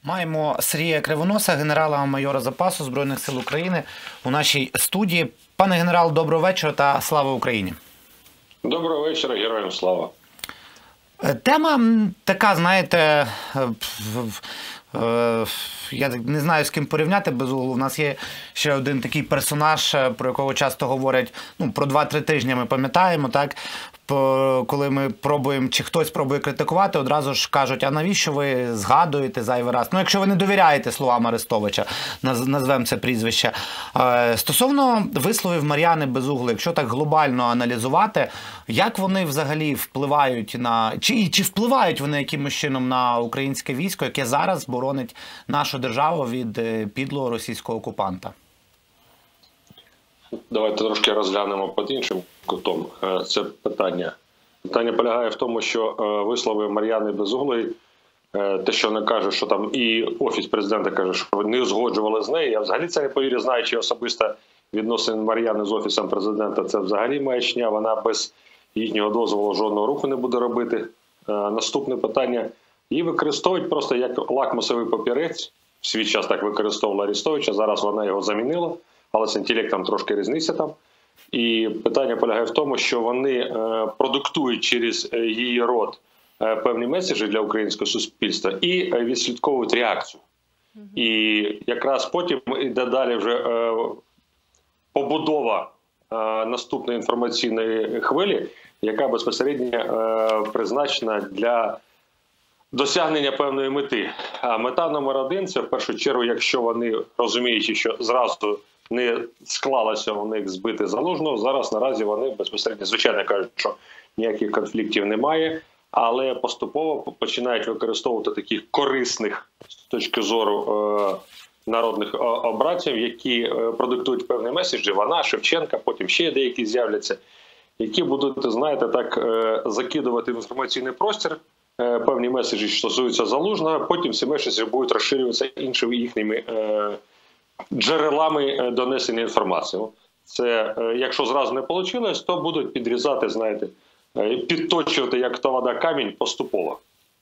Маємо Сергія Кривоноса, генерала-майора запасу Збройних сил України у нашій студії. Пане генерал, доброго вечора та слава Україні. Доброго вечора, героям слава. Тема така, знаєте, я не знаю, з ким порівняти Безуглу. У нас є ще один такий персонаж, про якого часто говорять, про 2-3 тижні ми пам'ятаємо, так? Коли ми пробуємо, чи хтось пробує критикувати, одразу ж кажуть, а навіщо ви згадуєте зайвий раз? Якщо ви не довіряєте словам Арестовича, назвемо це прізвище. Стосовно висловів Мар'яни Безугли, якщо так глобально аналізувати, як вони взагалі впливають на, чи впливають вони якимось чином на українське військо, яке зараз боронить нашу державу від підлого російського окупанта? Давайте трошки розглянемо під іншим кутом це питання. Питання полягає в тому, що вислови Мар'яни Безуглої, те, що вона каже, що там і Офіс президента каже, що не узгоджували з нею, я взагалі це не повірю, знаючи особисто відносини Мар'яни з Офісом президента, це взагалі маячня, вона без їхнього дозволу жодного руху не буде робити. Наступне питання, її використовують просто як лакмусовий папірець, в свій час так використовувала Арестовича, зараз вона його замінила. Але з інтелектом трошки різниця там. І питання полягає в тому, що вони продуктують через її рот певні меседжі для українського суспільства і відслідковують реакцію. І якраз потім йде далі вже побудова наступної інформаційної хвилі, яка безпосередньо призначена для досягнення певної мети. А мета номер один – це в першу чергу, якщо вони розуміють, що зразу не склалося у них збити Залужного, зараз наразі вони безпосередньо, звичайно, кажуть, що ніяких конфліктів немає, але поступово починають використовувати таких корисних з точки зору народних обранців, які продиктують певні меседжі, вона, Шевченка, потім ще деякі з'являться, які будуть, знаєте, так закидувати в інформаційний простір певні меседжі, що стосуються Залужного, потім ці меседжі будуть розширюватися іншими їхніми джерелами донесення інформації. Це, якщо зразу не вийшло, то будуть підрізати, знаєте, підточувати, як та вода камінь, поступово.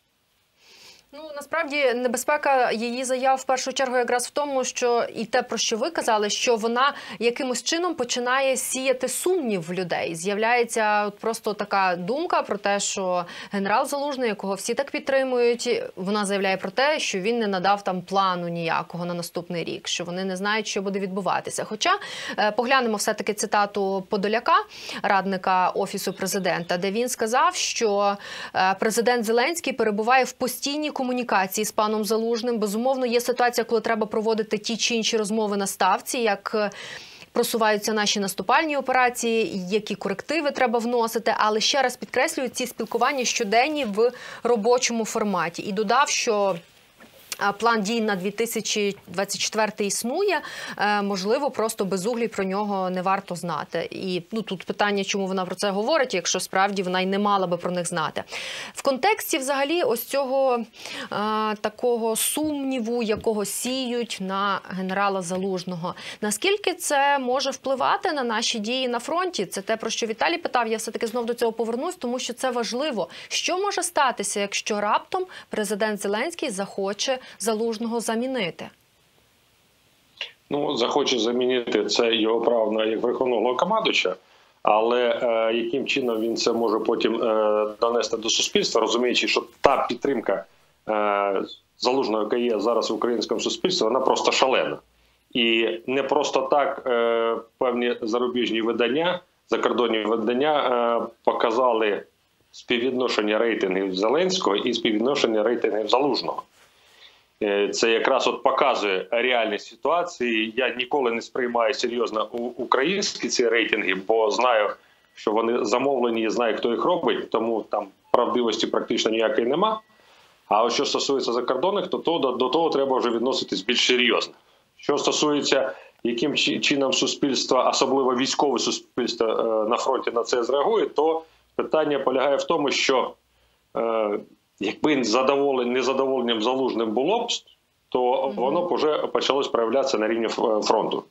Насправді, небезпека її заяв в першу чергу якраз в тому, що і те, про що ви казали, що вона якимось чином починає сіяти сумнів в людей. З'являється просто така думка про те, що генерал Залужний, якого всі так підтримують, вона заявляє про те, що він не надав там плану ніякого на наступний рік, що вони не знають, що буде відбуватися. Хоча поглянемо все-таки цитату Подоляка, радника Офісу президента, де він сказав, що президент Зеленський перебуває в постійній комунікації з паном Залужним. Безумовно, є ситуація, коли треба проводити ті чи інші розмови на ставці, як просуваються наші наступальні операції, які корективи треба вносити. Але ще раз підкреслюю, ці спілкування щоденні в робочому форматі. І додав, що план дій на 2024 існує, можливо, просто Безуглій про нього не варто знати. І тут питання, чому вона про це говорить, якщо справді вона й не мала би про них знати. В контексті взагалі ось цього такого сумніву, якого сіють на генерала Залужного. Наскільки це може впливати на наші дії на фронті? Це те, про що Віталій питав, я все-таки знов до цього повернусь, тому що це важливо. Що може статися, якщо раптом президент Зеленський захоче Залужного замінити? Захоче замінити, це його право як верховного головнокомандувача, але яким чином він це може потім донести до суспільства, розуміючи, що та підтримка Залужного, яка є зараз в українському суспільстві, вона просто шалена. І не просто так певні зарубіжні видання, закордонні видання показали співвідношення рейтингів Зеленського і співвідношення рейтингів Залужного. Це якраз показує реальність ситуації. Я ніколи не сприймаю серйозно українські ці рейтинги, бо знаю, що вони замовлені і знаю, хто їх робить, тому там правдивості практично ніякої нема. А що стосується закордонних, то до того треба вже відноситись більш серйозно. Що стосується, яким чином суспільство, особливо військове суспільство на фронті на це зреагує, то питання полягає в тому, що якби незадоволенням Залужним було б, то воно б вже почалось проявлятися на рівні фронту.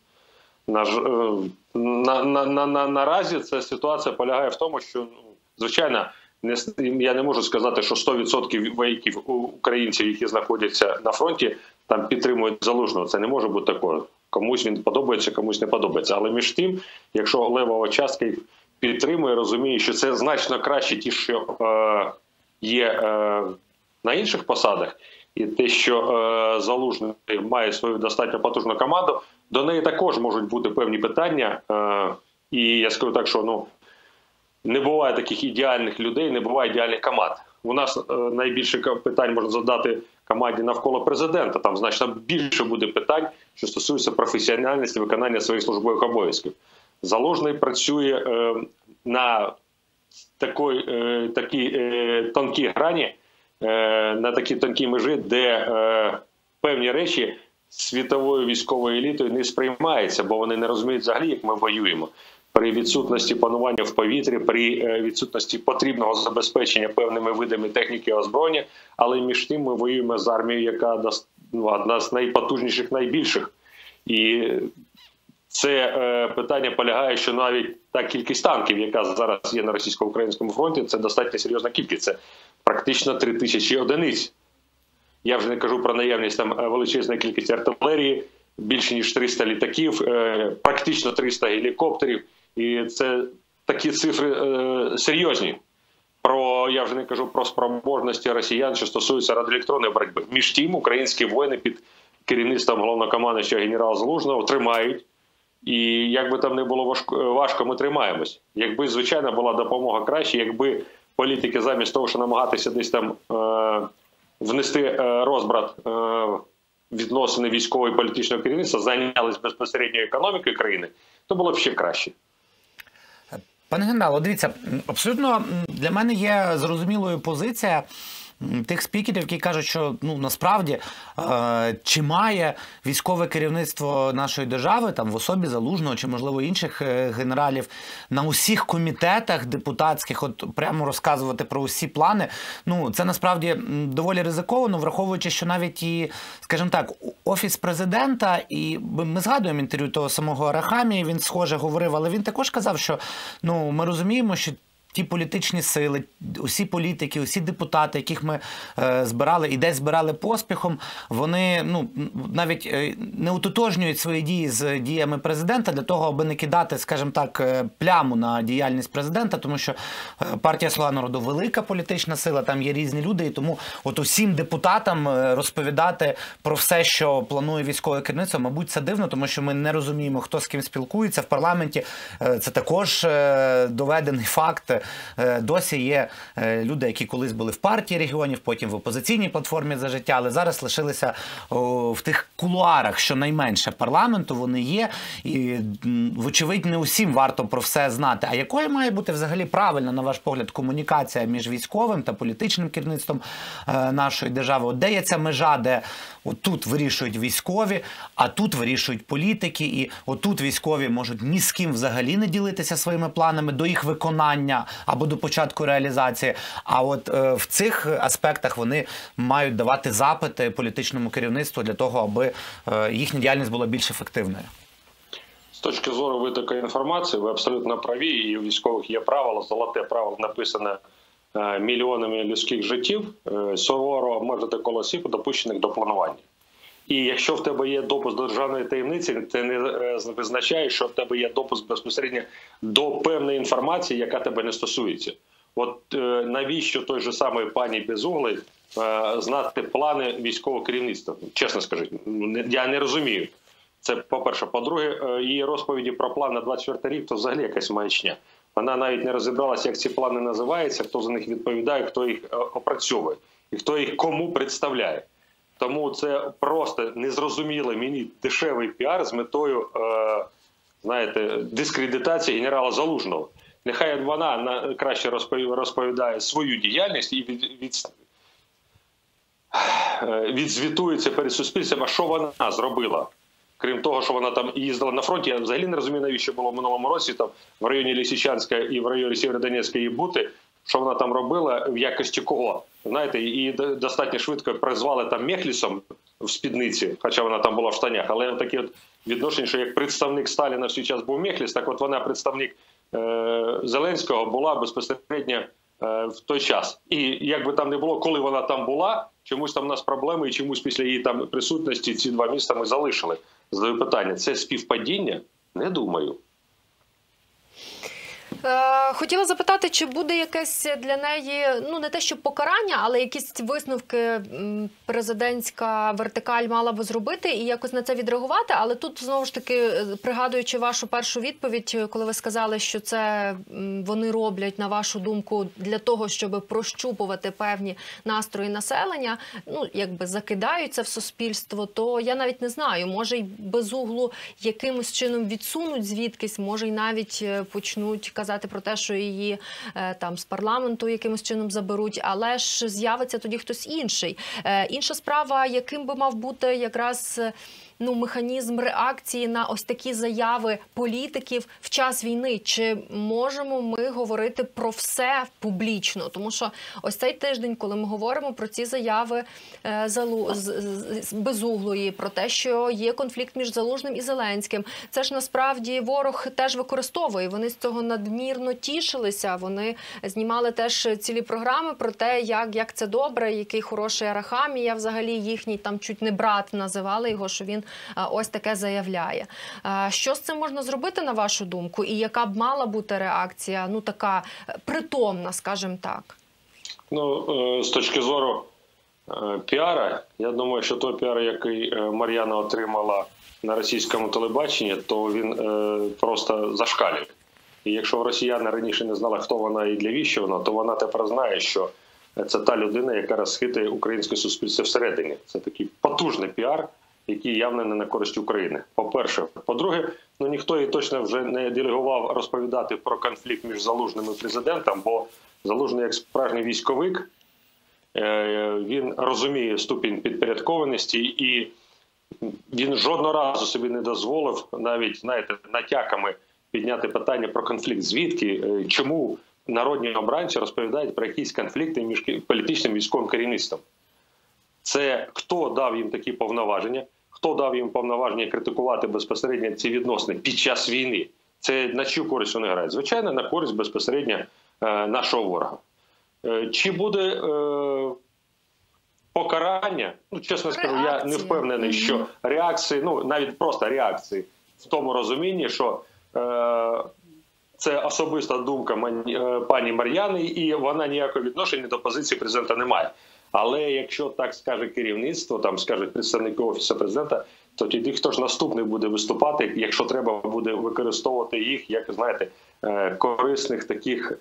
Наразі ця ситуація полягає в тому, що, звичайно, Я не можу сказати, що 100% вояків українців, які знаходяться на фронті, там підтримують Залужного. Це не може бути такого. Комусь він подобається, комусь не подобається. Але між тим, якщо левова частка їх підтримує, розуміє, що це значно краще ті, що є на інших посадах, і те, що Залужний має свою достатньо потужну команду, до неї також можуть бути певні питання. І я скажу так, що не буває таких ідеальних людей, не буває ідеальних команд. У нас найбільше питань можна задати команді навколо президента. Там значно більше буде питань, що стосуються професіональності виконання своїх службових обов'язків. Залужний працює на такій тонкій грані, на такій тонкій межі, де певні речі світовою військовою елітою не сприймаються, бо вони не розуміють взагалі, як ми воюємо. При відсутності панування в повітрі, при відсутності потрібного забезпечення певними видами техніки і озброєння, але між тим ми воюємо з армією, яка одна з найпотужніших, найбільших. І це питання полягає, що навіть та кількість танків, яка зараз є на російсько-українському фронті, це достатньо серйозна кількість. Це практично 3000 одиниць. Я вже не кажу про наявність там величезної кількості артилерії, більше ніж 300 літаків, практично 300 гелікоптерів. І це такі цифри серйозні. Я вже не кажу про спроможності росіян, що стосуються радіоелектронної боротьби. Між тим, українські воїни під керівництвом головнокомандуюча генерала Залужного тримають. І як би там не було важко, ми тримаємось. Якби, звичайно, була допомога краще, якби політики замість того, що намагатися десь там внести розбрат відносини військового і політичного керівництва, зайнялись безпосередньо економікою країни, то було б ще краще. Пане генерале, дивіться, абсолютно для мене є зрозумілою позиція тих спікерів, які кажуть, що насправді чи має військове керівництво нашої держави, там в особі Залужного чи, можливо, інших генералів, на усіх комітетах депутатських прямо розказувати про усі плани, це насправді доволі ризиковано, враховуючи, що навіть і, скажімо так, Офіс президента, і ми згадуємо інтерв'ю того самого Арахамії, він схоже говорив, але він також казав, що ми розуміємо, що ті політичні сили, усі політики, усі депутати, яких ми збирали і десь збирали поспіхом, вони навіть не утотожнюють свої дії з діями президента для того, аби не кидати, скажімо так, пляму на діяльність президента, тому що партія «Слуга народу» – велика політична сила, там є різні люди, і тому усім депутатам розповідати про все, що планує військове керівництво, мабуть, це дивно, тому що ми не розуміємо, хто з ким спілкується в парламенті. Це також доведений факт. Досі є люди, які колись були в партії регіонів, потім в опозиційній платформі «За життя», але зараз лишилися в тих кулуарах, щонайменше, парламенту, вони є, і, вочевидь, не усім варто про все знати. А якою має бути взагалі правильна, на ваш погляд, комунікація між військовим та політичним керівництвом нашої держави? Де є ця межа, де тут вирішують військові, а тут вирішують політики, і отут військові можуть ні з ким взагалі не ділитися своїми планами до їх виконання або до початку реалізації, а в цих аспектах вони мають давати запити політичному керівництву для того, аби їхня діяльність була більш ефективною. З точки зору витоку інформації, ви абсолютно праві, і у військових є правило, золоте правило, написане мільйонами людських життів, суворо обмежити коло осіб, допущених до планування. І якщо в тебе є допуск до державної таємниці, це не визначає, що в тебе є допуск безпосередньо до певної інформації, яка тебе не стосується. Навіщо той же самий пані Безуглій знати плани військового керівництва? Чесно скажіть, я не розумію. Це по-перше. По-друге, її розповіді про план на 24 рік – то взагалі якась маячня. Вона навіть не розібралася, як ці плани називаються, хто за них відповідає, хто їх опрацьовує і хто їх кому представляє. Тому це просто незрозумілий мені дешевий піар з метою, дискредитації генерала Залужного. Нехай вона краще розповідає свою діяльність і відзвітується перед суспільством, а що вона зробила. Крім того, що вона там їздила на фронті, я взагалі не розумію, навіщо було в минулому році там в районі Лисичанська і в районі Сєвєродонецька її бути, що вона там робила, в якості кого. І достатньо швидко призвали там Мехлісом в спідниці, хоча вона там була в штанях, але таке відношення, що як представник Сталіна в свій час був Мехліс, так вона представник Зеленського була безпосередньо в той час. І як би там не було, коли вона там була, чомусь там у нас проблеми, і чомусь після її там присутності ці два міста ми залишили. Задаю питання, це співпадіння? Не думаю. Хотіла запитати, чи буде якесь для неї, ну не те, що покарання, але якісь висновки президентська вертикаль мала би зробити і якось на це відреагувати. Але тут, знову ж таки, пригадуючи вашу першу відповідь, коли ви сказали, що це вони роблять, на вашу думку, для того, щоб прощупувати певні настрої населення, ну, якби закидають це в суспільство, то я навіть не знаю, може й Безуглу якимось чином відсунуть звідкись, може й навіть почнуть казати про те, що її там з парламенту якимось чином заберуть, але ж з'явиться тоді хтось інший. Інша справа, яким би мав бути якраз механізм реакції на ось такі заяви політиків в час війни. Чи можемо ми говорити про все публічно? Тому що ось цей тиждень, коли ми говоримо про ці заяви Безуглої, про те, що є конфлікт між Залужним і Зеленським, це ж насправді ворог теж використовує. Вони з цього надмірно тішилися. Вони знімали теж цілі програми про те, як це добре, який хороший Арахамія, взагалі їхній там чуть не брат називали його, що він ось таке заявляє. Що з цим можна зробити, на вашу думку? І яка б мала бути реакція, ну така притомна, скажімо так? Ну, з точки зору піара, я думаю, що той піар, який Мар'яна отримала на російському телебаченні, то він просто зашкалює. І якщо росіяни раніше не знали, хто вона і для віщо вона, то вона тепер знає, що це та людина, яка розхитує українське суспільство всередині. Це такий потужний піар, який явно не на користь України. По-перше. По-друге, ніхто її точно вже не делегував розповідати про конфлікт між Залужним і президентом, бо Залужний, як справжній військовик, він розуміє ступінь підпорядкованості і він жодного разу собі не дозволив навіть, знаєте, натяками підняти питання про конфлікт. Звідки, чому народні обранці розповідають про якісь конфлікти між політичним і військовим керівництвом? Це хто дав їм такі повноваження, хто дав їм повноваження критикувати безпосередньо ці відносини під час війни. Це на чию користь вони грають? Звичайно, на користь безпосередньо нашого ворога. Чи буде покарання? Ну, чесно скажу, я не впевнений, що реакції, навіть просто реакції в тому розумінні, що це особиста думка пані Мар'яни, і вона ніякого відношення до позиції президента не має. Але якщо так скаже керівництво, там скажуть представники Офісу президента, то тоді хто ж наступний буде виступати, якщо треба буде використовувати їх, як, знаєте, корисних таких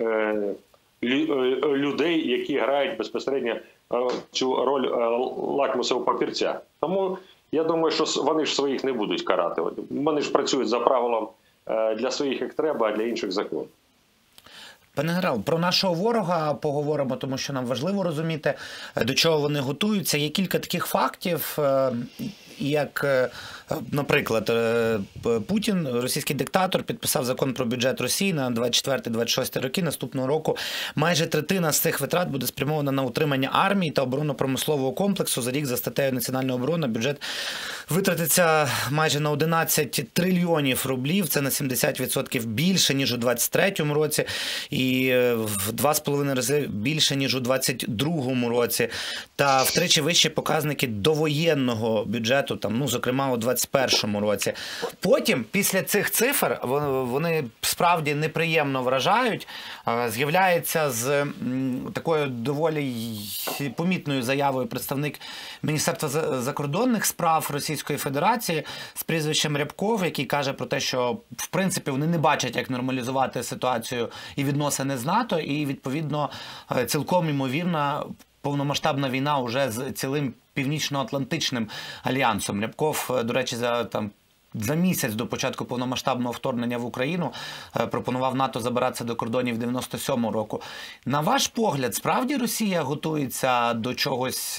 людей, які грають безпосередньо цю роль лакмусового папірця. Тому я думаю, що вони ж своїх не будуть карати. Вони ж працюють за правилом для своїх як треба, а для інших закон. Пане генерал, про нашого ворога поговоримо, тому що нам важливо розуміти, до чого вони готуються. Є кілька таких фактів, як, наприклад, Путін, російський диктатор, підписав закон про бюджет Росії на 24-26 роки наступного року. Майже третина з цих витрат буде спрямована на утримання армії та оборонно-промислового комплексу. За рік за статтею «Національна оборона» бюджет витратиться майже на 11 трильйонів рублів. Це на 70% більше, ніж у 2023 році. І в 2,5 рази більше, ніж у 2022 році. Та втричі вищі показники довоєнного бюджету, там, зокрема, у 2021 році. Потім, після цих цифр, вони справді неприємно вражають. З'являється з такою доволі помітною заявою представник Міністерства закордонних справ Російської Федерації з прізвищем Рябков, який каже про те, що, в принципі, вони не бачать, як нормалізувати ситуацію і відносини з НАТО, і, відповідно, цілком ймовірна повномасштабна війна уже з цілим Північно-Атлантичним альянсом. Рябков, до речі, за місяць до початку повномасштабного вторгнення в Україну пропонував НАТО забиратися до кордонів 97-го року. На ваш погляд, справді Росія готується до чогось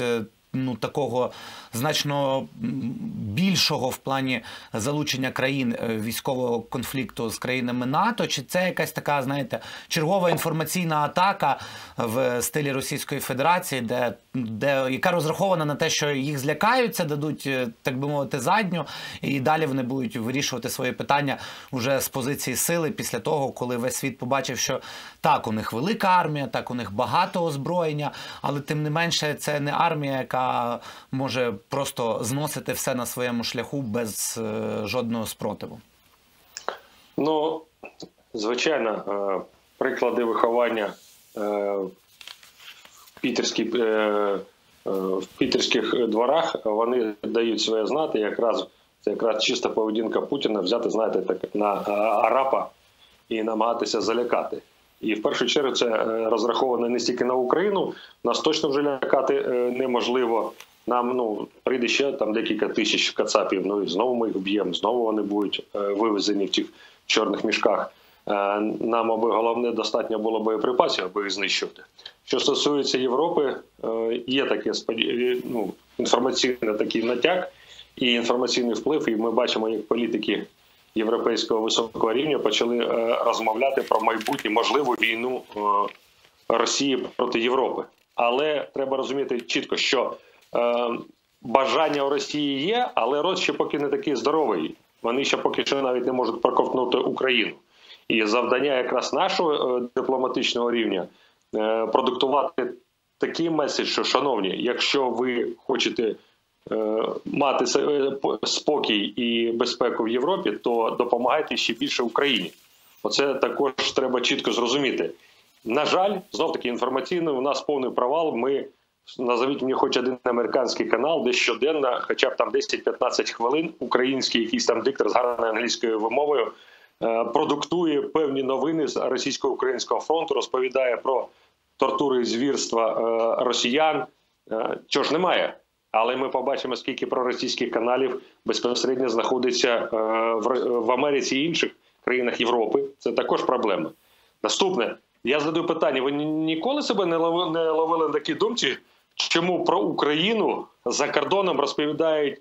такого значно більшого в плані залучення країн військового конфлікту з країнами НАТО? Чи це якась така, знаєте, чергова інформаційна атака в стилі Російської Федерації, яка розрахована на те, що їх злякаються, дадуть, так би мовити, задню, і далі вони будуть вирішувати свої питання вже з позиції сили після того, коли весь світ побачив, що так, у них велика армія, так, у них багато озброєння, але тим не менше це не армія, яка може просто зносити все на своєму шляху без жодного спротиву. Ну, звичайно, приклади виховання в пітерських дворах, вони дають своє знати. Це якраз чиста поведінка Путіна взяти, знаєте, так, на арапа і намагатися залякати. І в першу чергу це розраховано не стільки на Україну, нас точно вже лякати неможливо. Нам прийде ще там декілька тисяч кацапів, і знову ми їх вб'ємо, знову вони будуть вивезені в тих чорних мішках. Нам, аби головне, достатньо було боєприпасів, аби їх знищувати. Що стосується Європи, є таке інформаційний такий натяк і інформаційний вплив, і ми бачимо, як політики європейського високого рівня почали розмовляти про майбутню можливу війну Росії проти Європи. Але треба розуміти чітко, що бажання у Росії є, але рот ще поки не такий здоровий. Вони ще поки що навіть не можуть проковтнути Україну. І завдання якраз нашого дипломатичного рівня продуктувати такий меседж, що, шановні, якщо ви хочете мати спокій і безпеку в Європі, то допомагайте ще більше Україні. Оце також треба чітко зрозуміти. На жаль, знов-таки інформаційно, у нас повний провал. Назовіть мені хоч один американський канал, де щоденно, хоча б там 10-15 хвилин, український якийсь там диктор з гарною англійською вимовою продуктує певні новини з російсько-українського фронту, розповідає про тортури і звірства росіян. Чого ж немає? Але ми побачимо, скільки проросійських каналів безпосередньо знаходиться в Америці і інших країнах Європи. Це також проблема. Наступне. Я задаю питання, ви ніколи себе не ловили на такій думці, чому про Україну за кордоном розповідають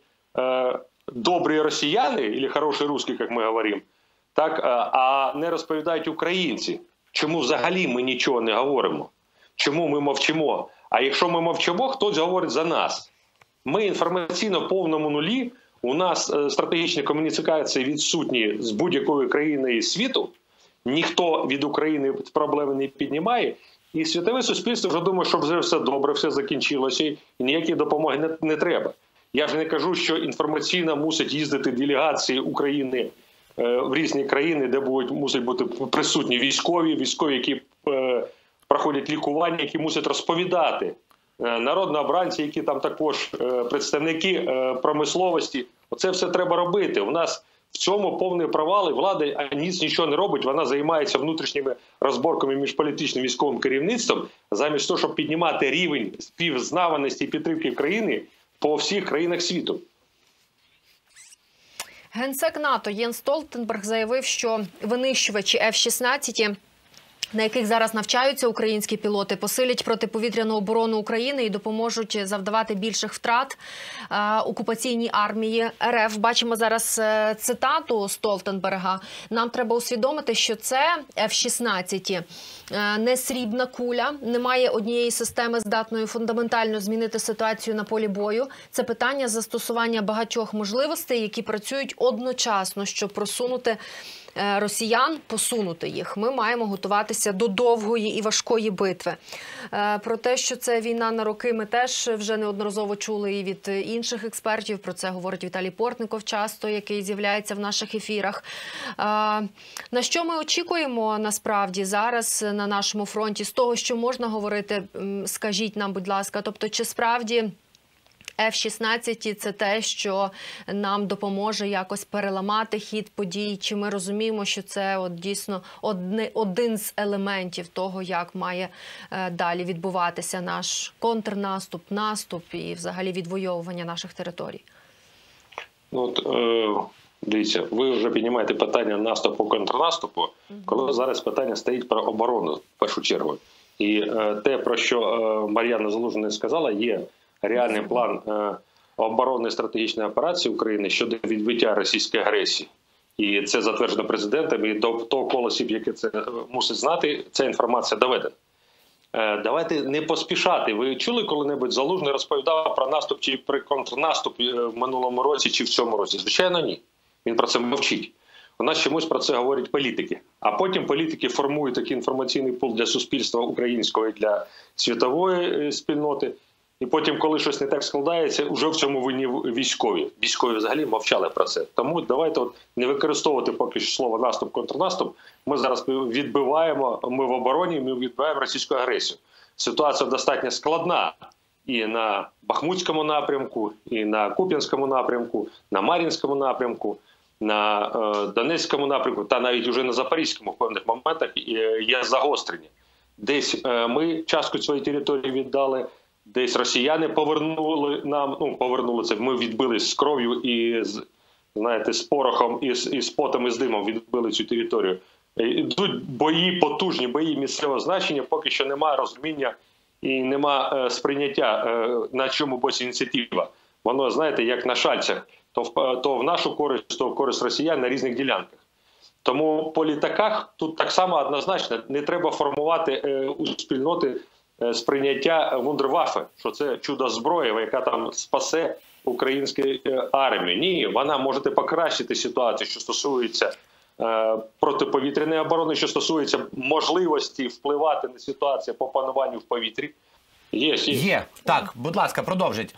добрі росіяни, або хороші русські, як ми говоримо, так, а не розповідають українці? Чому взагалі ми нічого не говоримо? Чому ми мовчимо? А якщо ми мовчимо, хтось говорить за нас. Ми інформаційно в повному нулі, у нас стратегічні комунікації відсутні з будь-якої країни світу, ніхто від України проблеми не піднімає, і світове суспільство вже думає, що вже все добре, все закінчилося, і ніякої допомоги не треба. Я ж не кажу, що інформаційно мусять їздити делегації України в різні країни, де мусять бути присутні військові, які проходять лікування, які мусять розповідати. Народні обранці, які там також представники промисловості. Оце все треба робити. У нас в цьому повний провал, і влада нічого не робить, вона займається внутрішніми розборками між політичним і військовим керівництвом, замість того, щоб піднімати рівень співзнаваності і підтримки країни по всіх країнах світу. Генсек НАТО Єнс Столтенберг заявив, що винищувачі F-16, на яких зараз навчаються українські пілоти, посилять протиповітряну оборону України і допоможуть завдавати більших втрат окупаційній армії РФ. Бачимо зараз цитату Столтенберга. Нам треба усвідомити, що це F-16 не срібна куля, немає однієї системи, здатної фундаментально змінити ситуацію на полі бою. Це питання застосування багатьох можливостей, які працюють одночасно, щоб просунути росіян, посунути їх. Ми маємо готуватися до довгої і важкої битви. Про те, що це війна на роки, ми теж вже неодноразово чули і від інших експертів. Про це говорить Віталій Портников часто, який з'являється в наших ефірах. На що ми очікуємо насправді зараз на нашому фронті? З того, що можна говорити, скажіть нам, будь ласка. Тобто, чи справді F-16 – це те, що нам допоможе якось переламати хід подій? Чи ми розуміємо, що це дійсно один з елементів того, як має далі відбуватися наш контрнаступ, наступ і взагалі відвоювання наших територій? Дивіться, ви вже піднімаєте питання наступу, контрнаступу, коли зараз питання стоїть про оборону в першу чергу. І те, про що Мар'яна Залужна сказала, є реальний план оборонної стратегічної операції України щодо відбиття російської агресії. І це затверджено президентом, і до того кола осіб, яке це мусить знати, ця інформація доведена. Давайте не поспішати. Ви чули коли-небудь Залужний розповідав про наступ чи про контрнаступ в минулому році чи в цьому році? Звичайно, ні. Він про це мовчить. У нас чомусь про це говорять політики. А потім політики формують такий інформаційний пул для суспільства українського і для світової спільноти. І потім, коли щось не так складається, вже в цьому винні військові. Військові взагалі мовчали про це. Тому давайте не використовувати поки що слово наступ, контрнаступ. Ми зараз відбиваємо, ми в обороні, ми відбиваємо російську агресію. Ситуація достатньо складна і на Бахмутському напрямку, і на Куп'янському напрямку, на Мар'їнському напрямку, на Донецькому напрямку, та навіть уже на Запорізькому в певних моментах є загострення. Десь ми частку своєї території віддали, десь росіяни повернули нам, повернули це, ми відбили з кров'ю і з порохом, і з потом, і з димом відбили цю територію. Йдуть бої, потужні бої місцевого значення, поки що немає розуміння і немає сприйняття, на чому боці ініціатива. Воно, знаєте, як на шальцях, то в нашу користь, то в користь росіян на різних ділянках. Тому по літаках тут так само однозначно не треба формувати у спільноти сприйняття вундерваффе, що це чудо-зброя, яка там спасе українську армію. Ні, вона може покращити ситуацію, що стосується протиповітряної оборони, що стосується можливості впливати на ситуацію по пануванню в повітрі. Є. Так, будь ласка, продовжіть.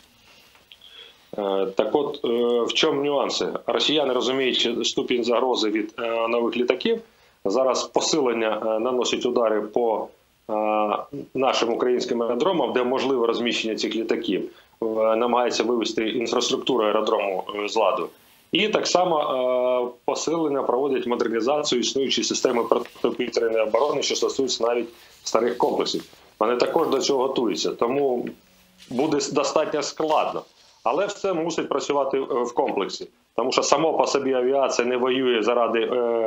Так от, в чому нюанси? Росіяни, розуміючи ступінь загрози від нових літаків, зараз посилення наносять удари по нашим українським аеродромам, де можливе розміщення цих літаків, намагається вивести інфраструктуру аеродрому з ладу. І так само посилення проводять модернізацію існуючої системи протиповітряної оборони, що стосується навіть старих комплексів. Вони також до цього готуються, тому буде достатньо складно. Але все мусить працювати в комплексі. Тому що само по собі авіація не воює заради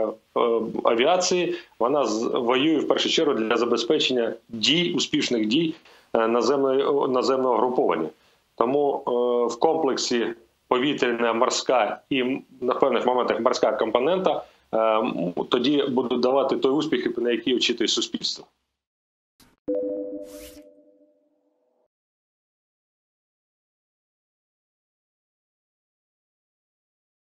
авіації, вона воює в першу чергу для забезпечення успішних дій наземного груповання. Тому в комплексі повітряна, морська і на певних моментах морська компонента тоді будуть давати той успіх, на який очікує суспільство.